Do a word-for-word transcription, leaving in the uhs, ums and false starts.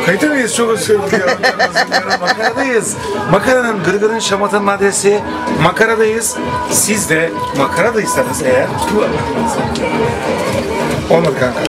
Kayıta mıyız? Çok özür dilerim. Makaradayız. Makaranın, gırgırın, şamatanın adresi Makaradayız. Siz de makaradaysanız eğer... Olmadı kanka.